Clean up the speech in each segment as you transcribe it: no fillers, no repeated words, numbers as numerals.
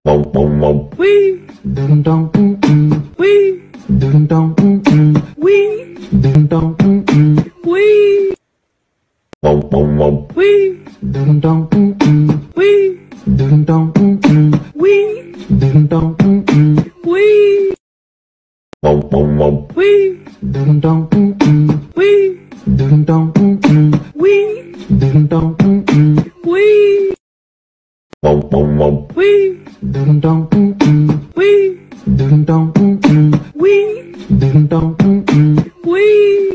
Weee, Ding dong, wee, ding dong, wee, ding dong, wee, wee, ding dong, wee, ding dong, wee, ding dong, wee, wee, ding dong, wee, ding dong, wee, ding dong, wee, wee, ding dong, wee, ding dong, wee, ding dong, wee,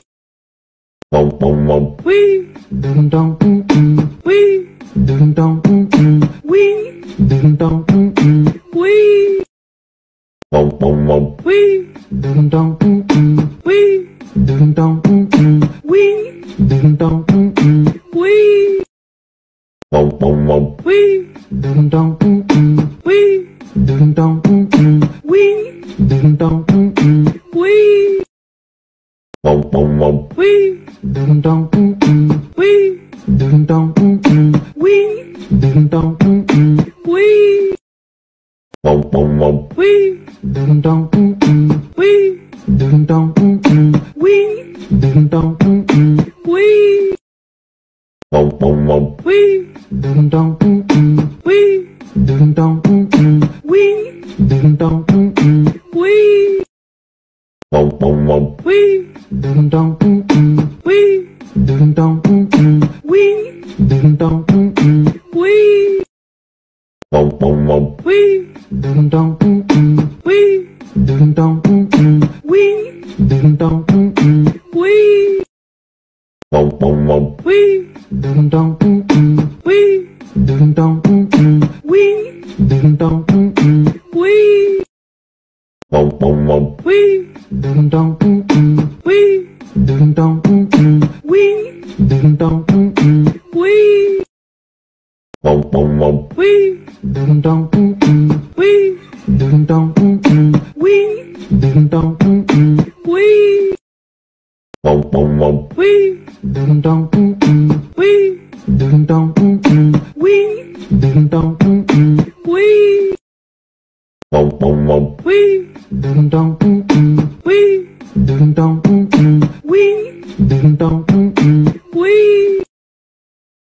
wee, ding dong, wee, ding dong, wee, ding dong, wee, wee, ding dong, wee, ding dong, wee, ding dong, wee, wee, ding dong, wee, ding dong, wee, ding dong, wee, wee, ding dong, wee, ding dong, wee, ding dong, wee, wee, ding dong, wee, ding dong, wee, ding dong, wee, wee, ding dong, wee, ding dong, wee, ding dong, wee, wee, ding dong, wee, ding dong, wee, ding dong, wee, wee, ding dong, wee, ding dong, wee, ding dong, wee, wee, ding dong, wee, ding dong, wee, ding dong, wee, wee, ding dong, wee, ding dong, wee, ding dong, wee, wee, ding dong, wee, ding dong, wee, ding dong, wee, wee, ding dong, wee, ding dong, wee, ding dong, wee, wee, ding dong, wee, ding dong, wee, ding dong,